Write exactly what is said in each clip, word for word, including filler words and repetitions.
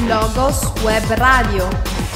Logos Web Radio.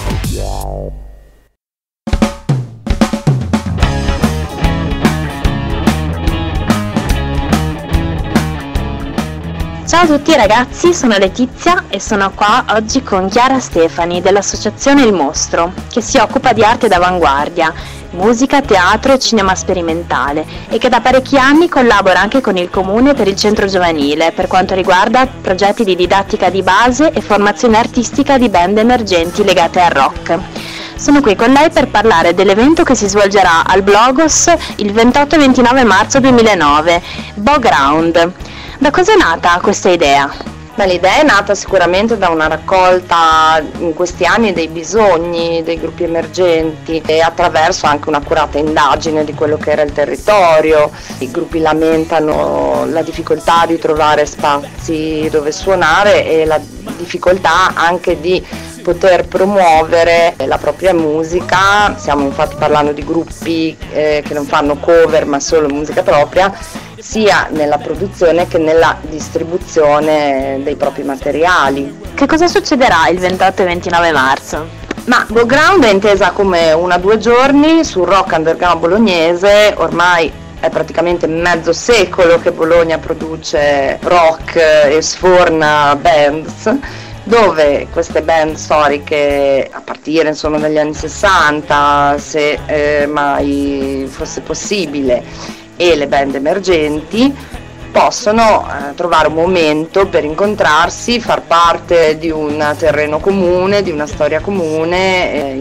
Ciao a tutti ragazzi, sono Letizia e sono qua oggi con Chiara Stefani dell'associazione Il Mostro, che si occupa di arte d'avanguardia, musica, teatro e cinema sperimentale e che da parecchi anni collabora anche con il Comune per il Centro Giovanile per quanto riguarda progetti di didattica di base e formazione artistica di band emergenti legate al rock. Sono qui con lei per parlare dell'evento che si svolgerà al Blogos il ventotto e ventinove marzo duemilanove, Boground. Da cosa è nata questa idea? Beh, l'idea è nata sicuramente da una raccolta in questi anni dei bisogni dei gruppi emergenti e attraverso anche un'accurata indagine di quello che era il territorio. I gruppi lamentano la difficoltà di trovare spazi dove suonare e la difficoltà anche di poter promuovere la propria musica. Stiamo infatti parlando di gruppi eh, che non fanno cover ma solo musica propria, sia nella produzione che nella distribuzione dei propri materiali. Che cosa succederà il ventotto e ventinove marzo? Ma Boground è intesa come una due giorni sul rock underground bolognese. Ormai è praticamente mezzo secolo che Bologna produce rock e sforna bands, dove queste band storiche, a partire insomma dagli anni sessanta, se eh, mai fosse possibile, e le band emergenti possono eh, trovare un momento per incontrarsi, far parte di un terreno comune, di una storia comune, eh,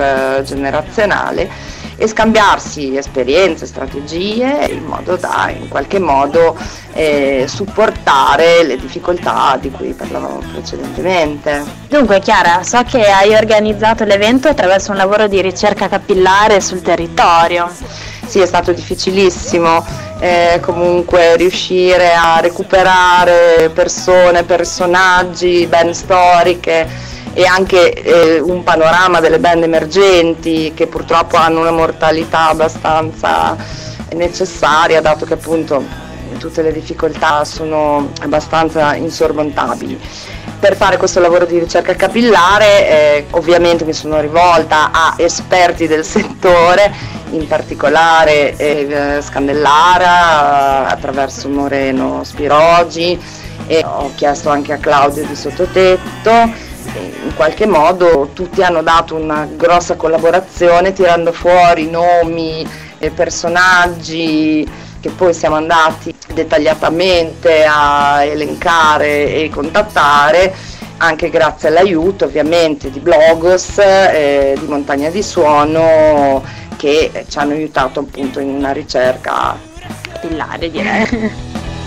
intergenerazionale, e scambiarsi esperienze, strategie in modo da in qualche modo eh, supportare le difficoltà di cui parlavamo precedentemente. Dunque Chiara, so che hai organizzato l'evento attraverso un lavoro di ricerca capillare sul territorio. Sì, è stato difficilissimo eh, comunque riuscire a recuperare persone, personaggi, band storiche e anche eh, un panorama delle band emergenti che purtroppo hanno una mortalità abbastanza necessaria, dato che appunto tutte le difficoltà sono abbastanza insormontabili. Per fare questo lavoro di ricerca capillare eh, ovviamente mi sono rivolta a esperti del settore, in particolare eh, Scandellara, attraverso Moreno Spirogi, e ho chiesto anche a Claudio di Sottotetto. In qualche modo tutti hanno dato una grossa collaborazione tirando fuori nomi e personaggi che poi siamo andati dettagliatamente a elencare e contattare, anche grazie all'aiuto ovviamente di Blogos, eh, di Montagna di Suono, che ci hanno aiutato appunto in una ricerca capillare, direi.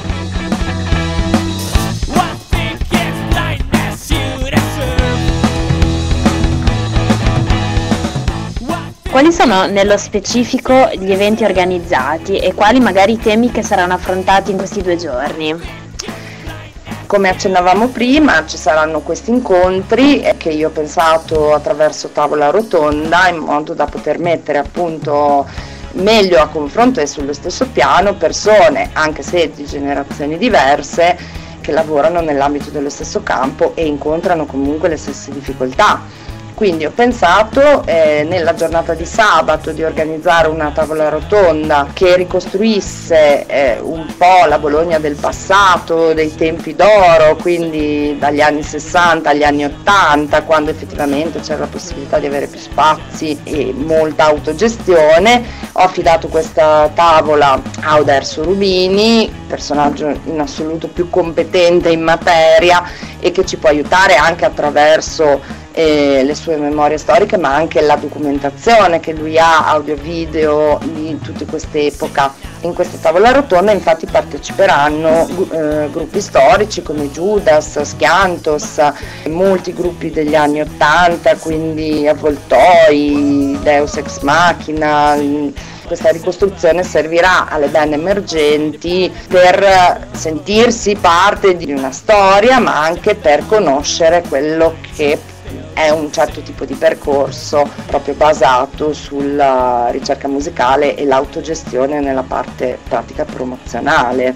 Quali sono nello specifico gli eventi organizzati e quali magari i temi che saranno affrontati in questi due giorni? Come accennavamo prima, ci saranno questi incontri che io ho pensato attraverso tavola rotonda, in modo da poter mettere appunto meglio a confronto e sullo stesso piano persone, anche se di generazioni diverse, che lavorano nell'ambito dello stesso campo e incontrano comunque le stesse difficoltà. Quindi ho pensato eh, nella giornata di sabato di organizzare una tavola rotonda che ricostruisse eh, un po' la Bologna del passato, dei tempi d'oro, quindi dagli anni sessanta agli anni ottanta, quando effettivamente c'era la possibilità di avere più spazi e molta autogestione. Ho affidato questa tavola a Oderso Rubini, personaggio in assoluto più competente in materia e che ci può aiutare anche attraverso eh, le sue memorie storiche, ma anche la documentazione che lui ha, audio-video di tutta questa epoca. In questa tavola rotonda infatti parteciperanno eh, gruppi storici come Judas, Schiantos, molti gruppi degli anni ottanta, quindi Avvoltoi, Deus Ex Machina. Questa ricostruzione servirà alle band emergenti per sentirsi parte di una storia, ma anche per conoscere quello che è un certo tipo di percorso proprio basato sulla ricerca musicale e l'autogestione nella parte pratica promozionale.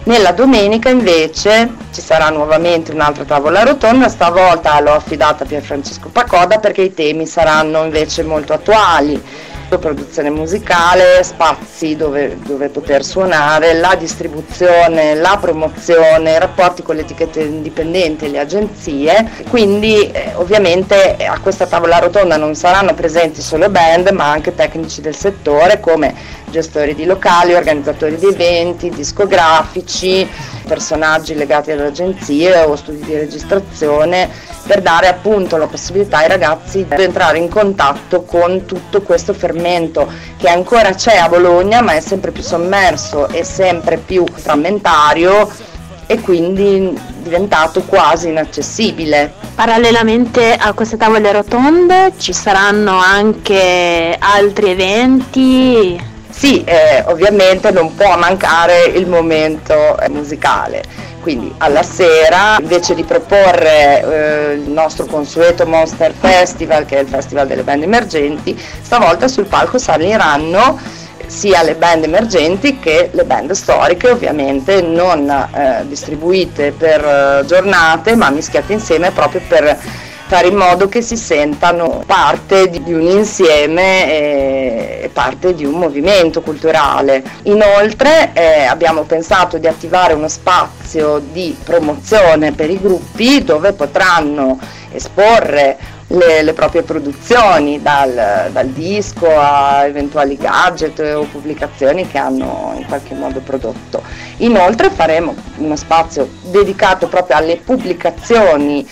Nella domenica invece ci sarà nuovamente un'altra tavola rotonda, stavolta l'ho affidata a Pier Francesco Pacoda perché i temi saranno invece molto attuali: produzione musicale, spazi dove, dove poter suonare, la distribuzione, la promozione, i rapporti con le etichette indipendenti e le agenzie. Quindi eh, ovviamente a questa tavola rotonda non saranno presenti solo band, ma anche tecnici del settore come gestori di locali, organizzatori di eventi, discografici, personaggi legati alle agenzie o studi di registrazione, per dare appunto la possibilità ai ragazzi di entrare in contatto con tutto questo fermento che ancora c'è a Bologna, ma è sempre più sommerso e sempre più frammentario e quindi diventato quasi inaccessibile. Parallelamente a queste tavole rotonde ci saranno anche altri eventi? Sì, eh, ovviamente non può mancare il momento eh, musicale, quindi alla sera invece di proporre eh, il nostro consueto Monster Festival, che è il festival delle band emergenti, stavolta sul palco saliranno sia le band emergenti che le band storiche, ovviamente non eh, distribuite per eh, giornate ma mischiate insieme proprio per fare in modo che si sentano parte di un insieme e parte di un movimento culturale. Inoltre eh, abbiamo pensato di attivare uno spazio di promozione per i gruppi dove potranno esporre le, le proprie produzioni, dal, dal disco a eventuali gadget o pubblicazioni che hanno in qualche modo prodotto. Inoltre faremo uno spazio dedicato proprio alle pubblicazioni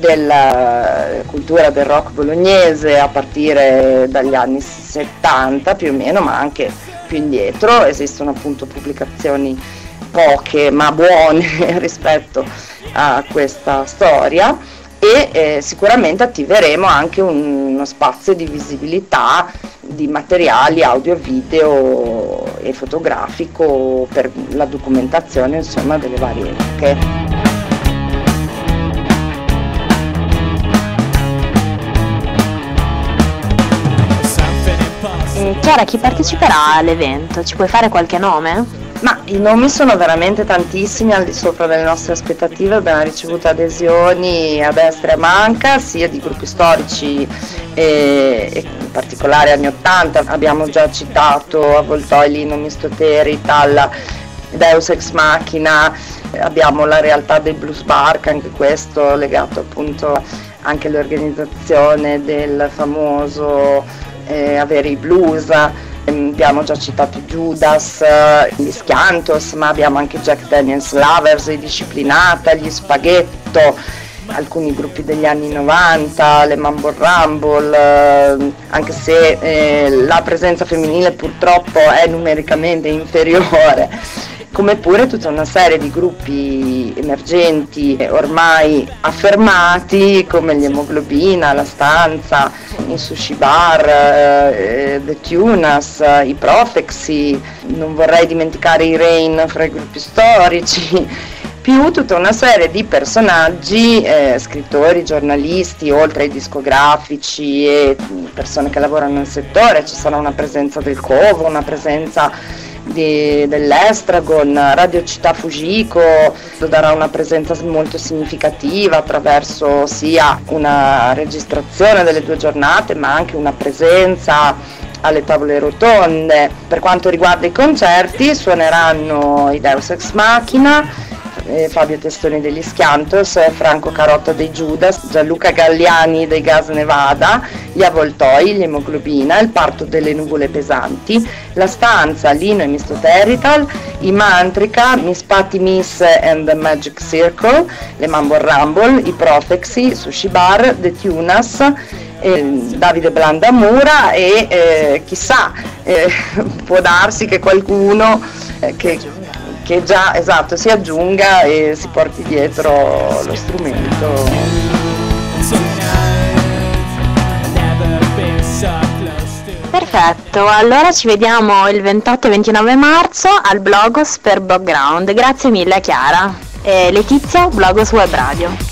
della cultura del rock bolognese a partire dagli anni settanta più o meno, ma anche più indietro. Esistono appunto pubblicazioni poche ma buone rispetto a questa storia e eh, sicuramente attiveremo anche un, uno spazio di visibilità di materiali audio, video e fotografico per la documentazione insomma delle varie epoche. Chiara, chi parteciperà all'evento? Ci puoi fare qualche nome? Ma i nomi sono veramente tantissimi, al di sopra delle nostre aspettative. Abbiamo ricevuto adesioni a destra e a manca, sia di gruppi storici e, e in particolare anni ottanta. Abbiamo già citato Avvoltoi, Lino, Mistoterital, Deus Ex Machina, abbiamo la realtà dei Blues Bark, anche questo legato appunto anche all'organizzazione del famoso Eh, avere i blues. Eh, abbiamo già citato Judas, eh, gli Schiantos, ma abbiamo anche Jack Daniels Lovers, i Disciplinata, gli Spaghetto, alcuni gruppi degli anni novanta, le Mambo Rumble, eh, anche se eh, la presenza femminile purtroppo è numericamente inferiore, come pure tutta una serie di gruppi emergenti ormai affermati come gli Emoglobina, La Stanza, i Sushi Bar, eh, The Tunas, i Profexy, non vorrei dimenticare i Rain fra i gruppi storici, più tutta una serie di personaggi, eh, scrittori, giornalisti, oltre ai discografici e persone che lavorano nel settore. Ci sarà una presenza del Covo, una presenza Di, dell'Estragon, Radio Città Fujiko darà una presenza molto significativa attraverso sia una registrazione delle due giornate ma anche una presenza alle tavole rotonde. Per quanto riguarda i concerti suoneranno i Deus Ex Machina, eh, Fabio Testoni degli Schiantos, Franco Carotta dei Judas, Gianluca Galliani dei Gas Nevada, gli Avvoltoi, gli Emoglobina, il Parto delle Nuvole Pesanti, La Stanza, Lino e Mistoterital, i Mantrica, Miss Patty Miss and the Magic Circle, le Mambo Rumble, i Profexy, Sushi Bar, The Tunas, eh, Davide Blandamura e eh, chissà, eh, può darsi che qualcuno eh, che che già esatto si aggiunga e si porti dietro lo strumento. Perfetto, allora ci vediamo il ventotto e ventinove marzo al Blogos per Background. Grazie mille Chiara. E Letizia, Blogos Web Radio.